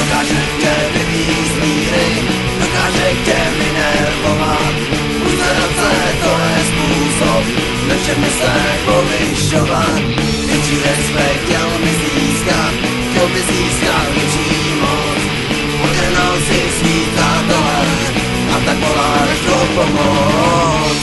dokáže tě vyvízt míry, dokáže tě vynervovat. Uzerace to je způsob, ve všem se povyšovat. Větší respekt chtěl by získat větší moc. Odjednal si svítadele a tak voláš o pomoc.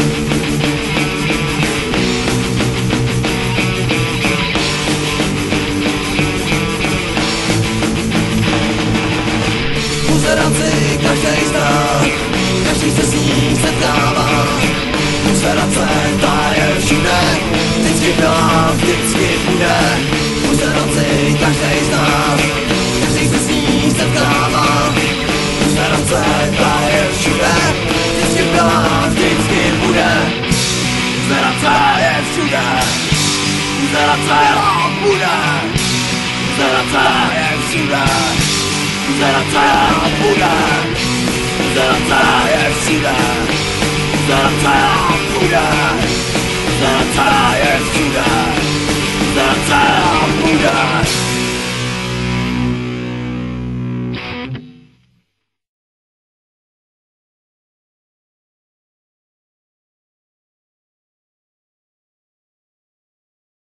Buzeraci každej zná, každý se s ní setkává. Buzerace ta je všude, vždycky byla, vždycky bude. Buzeraci každej zná, každý se s ní setkává. Buzerace ta je všude, vždycky byla, vždycky bude. Buzerace je všude, buzerace bude. Buzerace je všude, buzerace bude. Buzerace je všude, buzerace bude. Buzerace je všude, buzerace bude.